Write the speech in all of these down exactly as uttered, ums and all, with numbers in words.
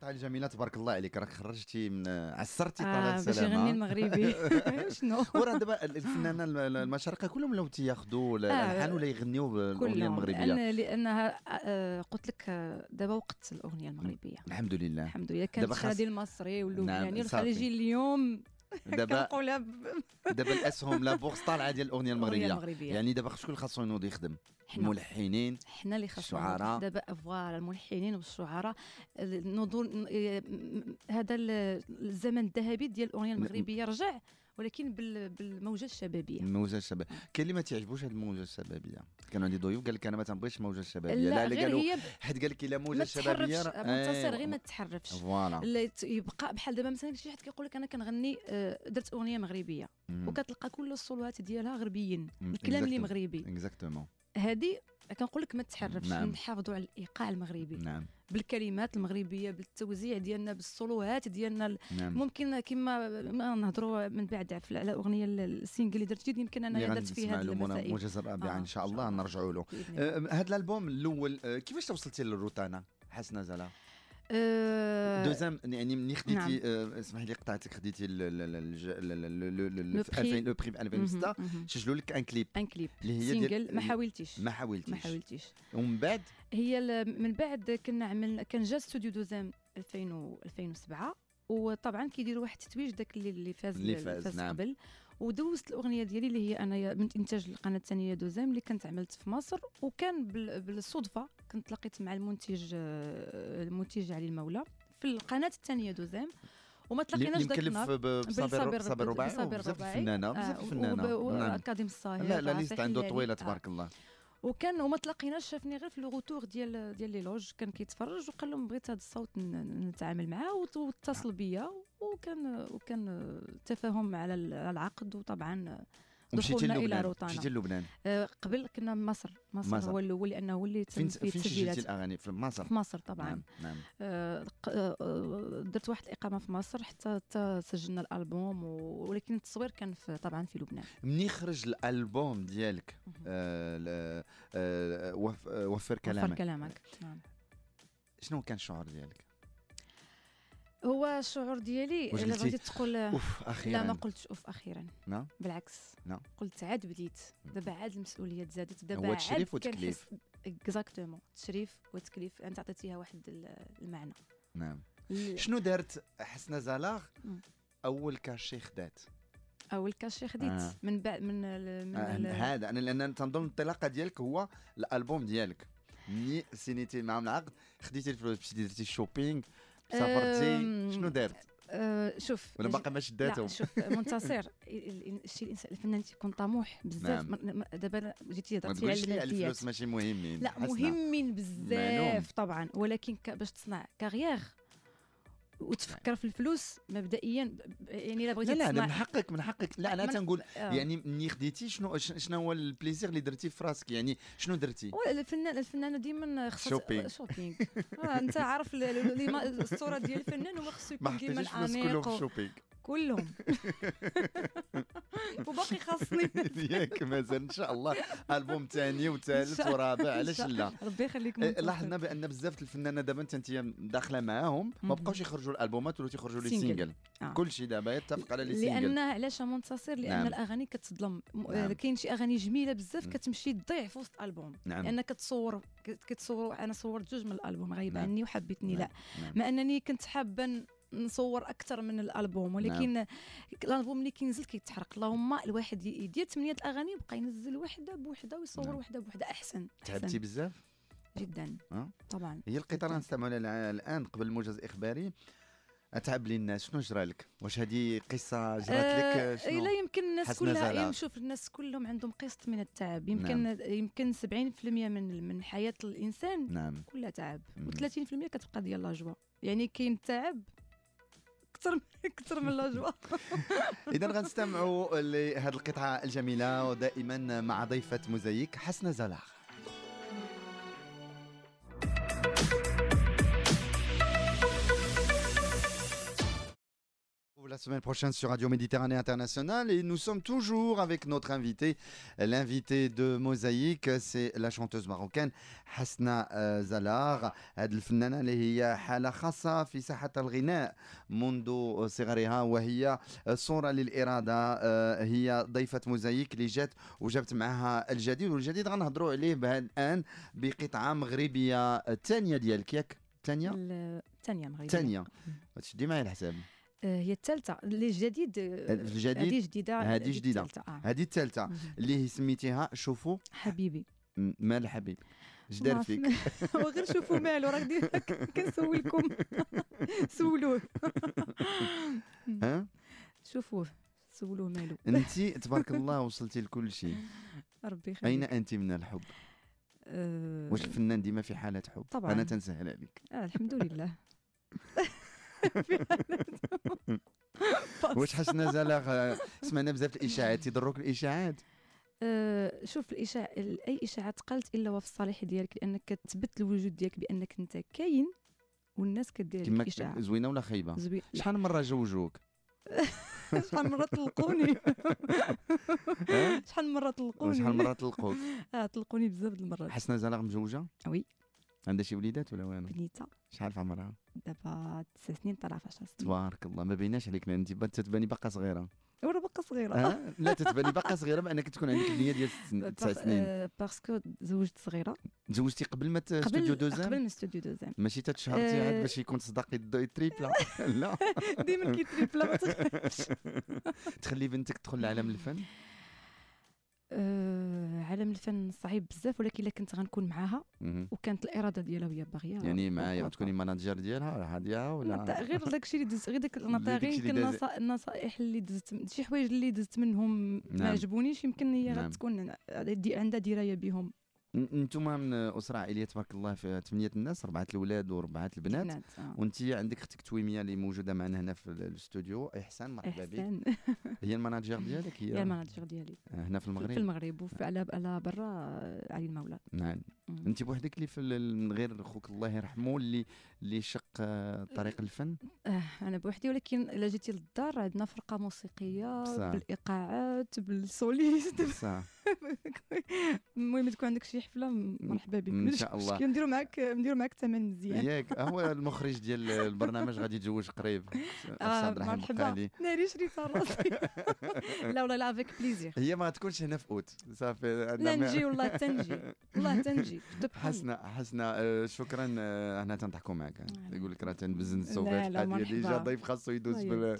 القطعه الجميله تبارك الله عليك، راك خرجتي من عسرتي طلال اه باش السلامه يغني المغربي شنو وراه دابا الفنانه الم- المشارقه كلهم لو تياخذوا الالحان ولا يغنيو بالاغنيه كلهم المغربيه. لأن لانها آه، قلت لك آه، دابا وقت الاغنيه المغربيه الحمد لله. الحمد لله. كانت دابا خاص- شادي المصري واللبناني نعم، والخليجي صافي. اليوم دابا كنقولها ب- دابا الاسهم لا بورصه طالعه ديال الاغنيه الأغنية المغربيه. المغربيه. يعني دابا شكون خاصو ينوض يخدم؟ حنا الملحنين، حنا اللي خاصنا الشعراء. دابا فوالا الملحنين والشعراء النضور. هذا ال- الزمن الذهبي ديال الاغنيه المغربيه رجع، ولكن بال- بالموجه الشبابيه. الموجه الشباب. كاين اللي ما تعجبوش هذه الموجه الشبابيه، كانوا عندي ضيوف قال لك انا ما تنبغيش الموجه الشبابيه. لا لا غير قالوا هي حيت قال لك الا موجه ما الشبابيه تحرفش منتصر، غير ما تحرفش. فوالا. لا ت- يبقى بحال دابا مثلا شي حد كيقول لك انا كنغني آه، درت اغنيه مغربيه وكتلقى كل الصولات ديالها غربيين، الكلام اللي مغربي. اكزاكتومون. هذه كنقول لك ما تحرفش، نعم. نحافظوا على الايقاع المغربي نعم بالكلمات المغربيه، بالتوزيع ديالنا، بالصولوات ديالنا. نعم. ممكن كما ما نهضروا من بعد في- على الاغنيه السينجل اللي درت جديد، يمكن انا درت فيها هذه المسائل. موجز الرابعه آه، ان شاء إن الله شاء الله. نرجعوا له. بإذن الله. هذا الالبوم الاول آه، كيفاش توصلتي للروتانا حسنه زلا؟ آه، دوزام يعني ملي خديتي نعم. آه، اسمح لي قطعتك، خديتي ال- ال- ال- الج- ال- ال- ال- ال- لو في بري. ألفين لو بري في ألفين وستة مهم، مهم. سجلوا لك ان كليب ان كليب اللي هي سينجل ديال- ما حاولتيش ما حاولتيش ما حاولتيش ومن بعد هي ال- من بعد كنا عملنا كان جا ستوديو دوزام ألفين و ألفين وسبعة، وطبعا كيديروا واحد التتويج داك اللي اللي فاز اللي فاز، فاز نعم. قبل. ودوزت الاغنيه ديالي اللي هي انا من انتاج القناه الثانيه دوزام اللي كنت عملت في مصر، وكان بال- بالصدفه كنت لقيت مع المنتج آه، المنتج علي المولى في القناه الثانيه دوزام، وما اللي تلاقيناش داك مكلف النهار. ب- بصابر بصابر رباعي بصابر وبزاف رباعي. الفنانه بزاف آه، الفنانه وب- نعم. وأكاديم الصاهر لا لا ليست عاصي عنده حلالي. طويله آه. تبارك الله. وكان وما تلاقيناش، شافني غير في الغوتور ديال ديال لي لوج، كان كيتفرج وقال لهم بغيت هذا الصوت ن- نتعامل معاه، وت- واتصل بيا، وكان وكان تفاهم على ال- على العقد، وطبعا ومشيتي دخولنا الى للبنان روتانا. مشيتي للبنان آه، قبل كنا مصر مصر, مصر. هو الاول لانه هو اللي فين تم فيه فين سجلتي التسجيلات الاغاني في مصر؟ في مصر طبعا. نعم نعم. آه، ق- آه، درت واحد الاقامه في مصر حتى حتى سجلنا الالبوم، و- ولكن التصوير كان في طبعا في لبنان. مني خرج الالبوم ديالك آه ل- آه وف- آه، وفر وفر كلامك كلامك. نعم. شنو كان الشعور ديالك؟ هو الشعور ديالي واش الا قلتي؟ بغيتي تقول اوف اخيرا. لا ما قلتش اوف اخيرا، نعم بالعكس نعم. قلت عاد بديت دابا، عاد المسؤوليات زادت دابا، هو عاد تشريف وتكليف. اكزاكتومون تشريف وتكليف، انت عطيتيها واحد ال- المعنى. نعم. ال- شنو دارت حسنه زلاغ مم. اول كاشي خدات؟ اول كاشي خديت آه. من بعد من ال من آه ال هذا انا لان تنظن الانطلاقه ديالك هو الالبوم ديالك. ملي سينيتي معهم العقد خديتي الفلوس مشيتي درتي الشوبينغ سافرتي أم، شنو دارت؟ آه شوف ولا باقي ما لا شداتهم؟ شوف منتصر ال- ال- الشيء الانسان الفنان تيكون طموح بزاف. نعم. م- م- دابا جيتي ما هضرتي على تقولش لي الماديات، الفلوس ماشي مهمين. لا حسنة. مهمين معلوم. بزاف طبعا، ولكن ك- باش تصنع كارير وتفكر في الفلوس مبدئيا ب- يعني الا بغيتي لا لا أنا تصنع من حقك من حقك. لا انا من- تنقول آه. يعني مني خديتي شنو ش- شنو هو البليزير اللي درتي في راسك؟ يعني شنو درتي؟ ولا الفنان الفنانه ديما خصها شوبينغ. شوبينغ. آه انت عارف ال- ال- ال- الصوره ديال الفنان هو خصو ما يكون ديما حطيتيش فلوس كلهم انيق في و- الشوبينغ كلهم وباقي خاصني ياك مازال ان شاء الله البوم ثاني وثالث إن شاء- ورابع إن علاش شاء- لا؟ ربي يخليك إيه، منتصر. لاحظنا بان بزاف د الفنانه دابا انت انت داخله معاهم ما مهم. بقاوش يخرجوا الالبومات ولا تيخرجوا لي سينجل. سينجل. آه. كل شيء دابا يتفق على لي سينجل. لان علاش منتصر لان نعم. الاغاني كتظلم. م- نعم. كاين شي اغاني جميله بزاف مم. كتمشي تضيع في وسط البوم، نعم. لان كتصور كت- كتصور انا صورت جوج من الالبوم غايب نعم. عني وحبيتني نعم. لا نعم. مع انني كنت حابه ن- نصور اكثر من الالبوم، ولكن الالبوم اللي كينزل كيتحرق. اللهم الواحد ي- يدير ثمانيه الاغاني وبقى ينزل وحده بوحده ويصور نعم. وحده بوحده احسن. تعبتي أحسن بزاف؟ جدا أه؟ طبعا. هي القطار نستعملها الع- الان قبل الموجز الاخباري. اتعب لي الناس شنو جرى لك؟ واش هذه قصه جرات لك آه شنو؟ لا يمكن الناس حسنة كلها زلاغ. نشوف الناس كلهم عندهم قسط من التعب. يمكن نعم. يمكن سبعين بالمئة من من حياه الانسان نعم كلها تعب، مم. و30% كتبقى ديال لاجوا. يعني كاين التعب اكثر اكثر من لاجوا. اذا غنستمعوا لهذه القطعه الجميله ودائما مع ضيفه موزايك حسنة زلاغ. la semaine prochaine sur Radio Méditerranée Internationale et nous sommes toujours avec notre invité. L'invité de Mosaïque, c'est la chanteuse marocaine Hasna Zalagh. هذه الفنانة اللي هي حالة خاصة في ساحة الغناء منذ صغرها وهي صورة للإرادة. هي ضيفة موزايك اللي جات وجابت معها الجديد، والجديد غنهضروا عليه الآن بقطعة مغربية الثانية ديالك ياك؟ الثانية؟ الثانية مغربية. الثانية. تشدي معايا الحساب. هي الثالثة اللي جديد. الجديد هذه جديدة. هذه جديدة. هذه الثالثة اللي سميتيها شوفوا حبيبي. مال حبيبي. اش دار فيك؟ هو غير شوفوا مالو راه ديما كنسولكم سولوه. ها شوفوه سولوه مالو. انت تبارك الله وصلتي لكل شيء. ربي يخليك. اين انت من الحب؟ أه واش الفنان ديما في حالة حب؟ طبعا انا تنسهل عليك. آه الحمد لله. واش حسنا زلاغ سمعنا بزاف الاشاعات يضروك الاشاعات؟ أه شوف الاشاعه اي اشاعه قالت الا وفي الصالح ديالك لانك كتثبت الوجود ديالك بانك انت كاين والناس كدير لك اشاعه. زوينه ولا خايبه؟ زوين. شحال من مره جوجوك؟ شحال من مره طلقوني؟ شحال من مره طلقوني؟ شحال من مره طلقوك؟ اه طلقوني بزاف د المرات. حسنا زلاغ مزوجه؟ وي. عندها شي وليدات ولا والو؟ بنيته. شحال في عمرها؟ دابا تسع سنين طلع في عشر سنين. تبارك الله ما بيناش عليك لان انت تتباني باقا صغيره. وانا باقا صغيره. أه؟ لا تتباني باقا صغيره بانك تكون عندك النيه ديال تسع سنين. باسكو تزوجت صغيره. تزوجتي قبل ما ستوديو دوزام؟ قبل من ستوديو دوزام. ماشي تتشهرتي عاد باش يكون صداقي تريبلا؟ لا ديما كي تريبلا ما تخلي بنتك تدخل لعالم الفن؟ أه عالم الفن صعيب بزاف ولكن الا كنت غنكون معاها وكانت الاراده ديالها وهي باغيه يعني معايا غتكوني ماناجير ديالها هاديه ولا غير داكشي اللي دزت غير داك النصائح النصائح اللي دزت شي حوايج اللي دزت منهم ما نعم. عجبونيش يمكن هي نعم. غتكون عندها درايه بهم. انتم من اسره عائليه تبارك الله في ثمانيه الناس، اربعه الاولاد واربعه البنات، آه. وانت عندك اختك تويميه اللي موجوده معنا هنا في الاستوديو. احسان مرحبا بك. هي الماناجير ديالك؟ هي هي الماناجير ديالي هنا في المغرب. في المغرب وفي على على برا علي المولى. نعم. انت بوحدك اللي في من غير خوك الله يرحمه اللي اللي شق طريق الفن؟ آه انا بوحدي ولكن الا جيتي للدار عندنا فرقه موسيقيه بصح. بالايقاعات بالسوليست. صح. المهم تكون عندك شي حفله مرحبا بك ان شاء الله. نديروا معاك نديروا معاك الثمن مزيان. ياك هو المخرج ديال البرنامج غادي يتزوج قريب. آه مرحبا ناري شريت راسي. لا والله لا افيك بليزير. هي ما تكونش هنا في اوت صافي. لا نجي والله تنجي والله تنجي. حسنا حسنا شكرا. هنا تنضحكوا معك يقول لك راه تنبزن الصوفيات هذه اللي جا ضيف خاصو يدوز بال.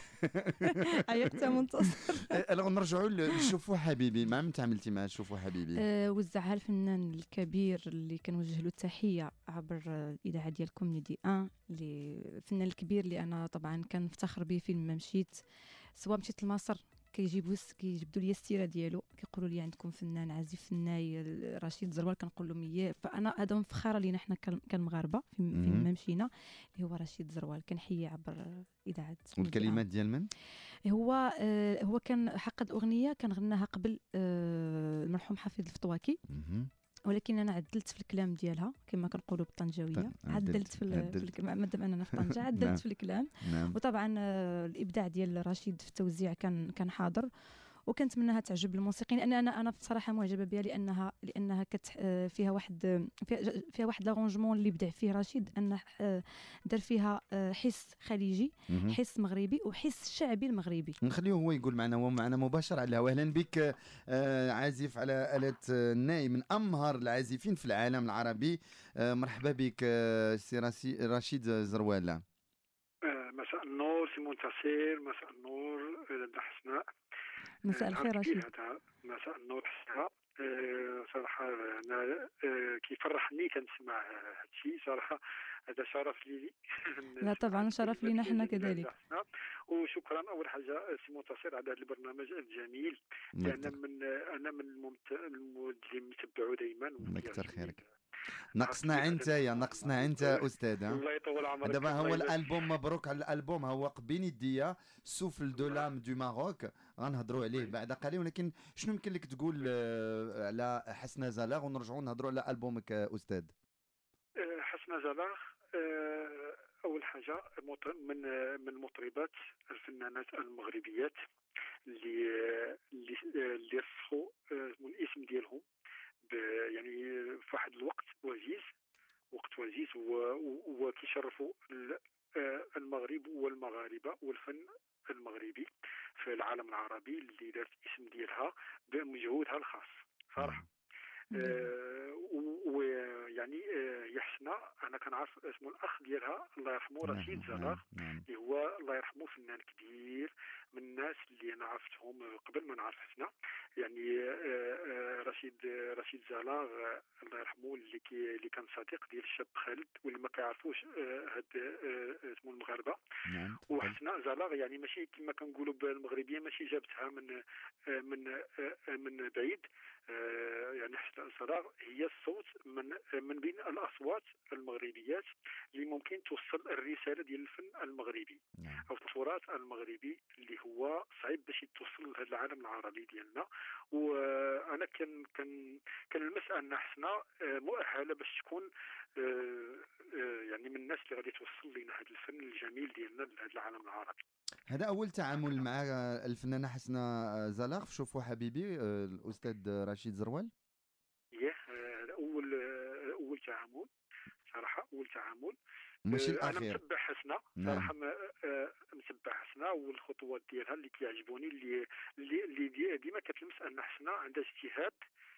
عيقت منتصر. نرجعوا نشوفوا حبيبي. مع من تعاملتي مع شوفوا حبيبي؟ أه وزعها الفنان الكبير اللي كنوجه له التحيه عبر الاذاعه ديالكم ندي ان اللي الفنان الكبير اللي انا طبعا كنفتخر به فين ما مشيت. سواء مشيت لمصر كيجيبوا كيجبدوا لي السيره ديالو كيقولوا لي عندكم فنان عازف فناي رشيد زروال كنقول لهم اياه. فانا هذا مفخره لينا حنا كمغاربه فين ما مشينا اللي هو رشيد زروال. كنحيي عبر اذاعه. والكلمات ديال من؟ هو آه هو كان حقد اغنيه كان غناها قبل آه المرحوم حفيظ الفطواكي ولكن انا عدلت في الكلام ديالها كما كنقولوا بالطنجاويه. عدلت في, في الكلام مادام اننا في طنجه عدلت نعم. في الكلام. نعم. وطبعا آه الابداع ديال رشيد في التوزيع كان كان حاضر وكنتمناها تعجب الموسيقيين. لان انا انا بصراحه معجبه بها لانها لانها كت فيها واحد فيها, فيها واحد لارونجمون اللي بدع فيه رشيد انه دار فيها حس خليجي حس مغربي وحس شعبي المغربي. نخليه هو يقول معنا هو معنا مباشر على الهواء. اهلا بك عازف على آلة الناي من امهر العازفين في العالم العربي. مرحبا بك سي رشيد زروال. مساء النور سي منتصر. مساء النور لدى حسناء. مساء الخير رشيد. مساء النور حسناء. أه صراحة أنا أه كيفرحني كنسمع هادشي صراحة. هذا شرف لي. لا طبعا شرف لينا حنا كذلك. وشكرا أول حاجة سي منتصر على هذا البرنامج الجميل. أنا من أنا من اللي متبعه دايما. الله يكثر خيرك. نقصنا انت يا نقصنا انت استاذ. الله يطول عمرك. دابا هو الالبوم مبروك على الالبوم هو بين يديا سوفل دو لام دو ماروك غنهضروا عليه بعد قليل. ولكن شنو يمكن لك تقول على حسنا زلاغ ونرجعوا نهضروا على البومك استاذ؟ حسنا زلاغ اول حاجه من من المطربات الفنانات المغربيات اللي اللي اللي رسخوا الاسم ديالهم يعني في واحد الوقت وجيز، وقت وجيز وكيشرفوا المغرب والمغاربه والفن المغربي في العالم العربي، اللي دارت اسم ديالها بمجهودها الخاص صراحه. آه ويعني آه يحسنا انا كنعرف اسمه الاخ ديالها الله يرحمه رشيد زلاغ، اللي هو الله يرحمه فنان كبير من الناس اللي انا عرفتهم قبل ما نعرف حسنا. يعني آه آه رشيد آه رشيد زلاغ آه الله يرحمه اللي كي اللي كان صديق ديال الشاب خالد، واللي ما كيعرفوش آه هاد آه اسمه المغاربه. نعم. وحسنا زلاغ يعني ماشي كما كنقولوا بالمغربيه، ماشي جابتها من آه من آه من بعيد. آه يعني حسنا زلاغ هي الصوت من من بين الاصوات المغربيات اللي ممكن توصل الرساله ديال الفن المغربي او التراث المغربي اللي هو صعيب باش يتوصل لهذا العالم العربي ديالنا. وانا كان كان كنلمس ان حسنا مؤهله باش تكون يعني من الناس اللي غادي توصل لنا هذا الفن الجميل ديالنا لهذا العالم العربي. هذا اول تعامل مع الفنانه حسنة زلاغ في شوفوا حبيبي الاستاذ رشيد زروال. ايه اول اول تعامل صراحه، اول تعامل ماشي انا الاخير. متبع حسنة صراحه. نعم. متبع حسنة والخطوات ديالها اللي كيعجبوني، اللي اللي, اللي ديما كتلمس ان حسنة عندها اجتهاد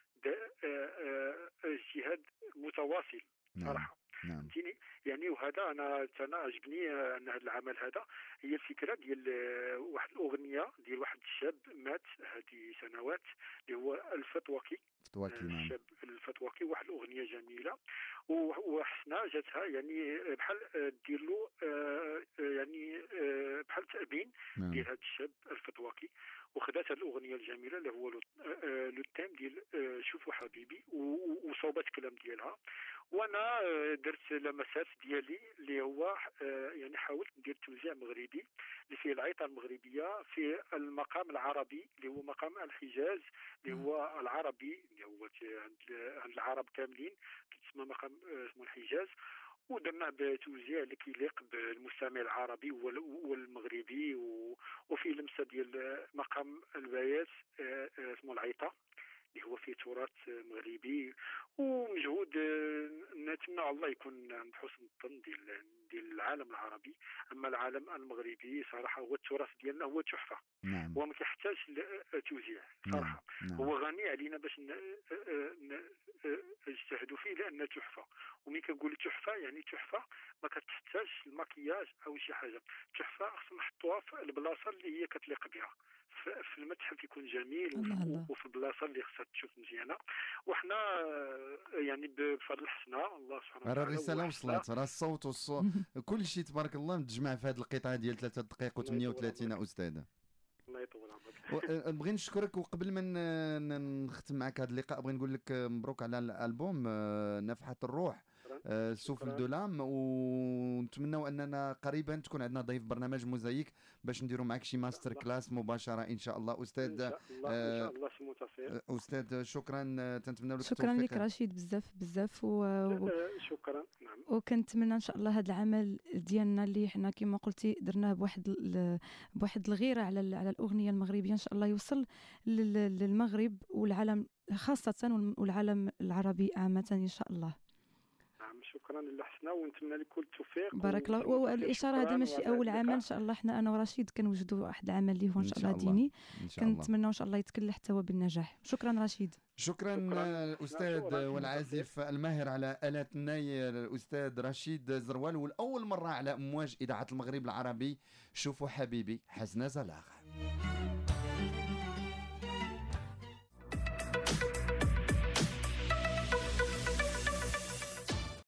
اجتهاد متواصل صراحه. نعم. فهمتيني يعني. وهذا انا انا عجبني ان هذا العمل هذا هي الفكره ديال واحد الاغنيه ديال واحد الشاب مات هذه سنوات اللي هو الفتوكي. فتوكي نعم. الشاب الفتوكي، واحد الاغنيه جميله وحسنا جاتها يعني بحال دير له يعني بحال تأبين نعم. ديال هذا الشاب الفتوكي، وخدات هذه الاغنيه الجميله اللي هو لو تيم ديال شوفوا حبيبي وصوبات كلام ديالها. وانا درت لمسات ديالي اللي هو يعني حاولت ندير توزيع مغربي اللي فيه العيطه المغربيه في المقام العربي اللي هو مقام الحجاز، اللي هو العربي اللي هو عند العرب كاملين كيتسمى مقام اسمه الحجاز. ودرنا بتوزيع اللي كيليق بالمستمع العربي والمغربي، وفي لمسه ديال مقام البيات اسمه العيطه اللي هو فيه تراث مغربي. ومجهود نتمنى الله يكون عند حسن الظن ديال ديال العالم العربي. اما العالم المغربي صراحه هو التراث ديالنا هو تحفه. نعم. وما كيحتاجش توزيع صراحه. نعم. هو غني علينا باش نجتهدوا فيه لانه تحفه. وملي كنقول تحفه يعني تحفه ما كتحتاجش المكياج او شي حاجه. تحفه خصنا نحطوها في البلاصه اللي هي كتليق بها. في المتحف يكون جميل وفي البلاصه اللي خصها تشوف مزيانه. وحنا يعني بفضل حسنا الله سبحانه وتعالى راه الرساله وصلت، راه الصوت والصوت كل شيء تبارك الله متجمع في هذه القطعه ديال ثلاثة دقائق وثمانية وثلاثين استاذ. الله يطول عمرك. نبغي نشكرك. وقبل ما نختم معك هذا اللقاء بغي نقول لك مبروك على الالبوم نفحة الروح سوفل دو لام، ونتمنوا اننا قريبا تكون عندنا ضيف برنامج موزايك باش نديروا معك شي ماستر كلاس مباشره ان شاء الله. استاذ ان شاء الله ان شاء الله سمو تصير. استاذ شكرا، تنتمنوا لك شكرا لك رشيد بزاف بزاف و... شكرا. نعم. وكنتمنى ان شاء الله هذا العمل ديالنا اللي حنا كما قلتي درناه بواحد ال... بواحد الغيره على ال... على الاغنيه المغربيه ان شاء الله يوصل لل... للمغرب والعالم خاصه والعالم العربي عامه ان شاء الله. شكرا لحسنا ونتمنى لك كل التوفيق. بارك الله. والاشاره هذا ماشي اول عمل ان شاء الله. حنا انا ورشيد كنوجدوا واحد العمل اللي هو ان شاء الله ديني، كنتمنى ان شاء الله يتكل حتى هو بالنجاح. شكرا رشيد. شكرا, شكرا. الاستاذ والعازف الماهر على آلات الناي الاستاذ رشيد زروال، والاول مره على امواج اذاعه المغرب العربي شوفوا حبيبي حسنة زلاغ.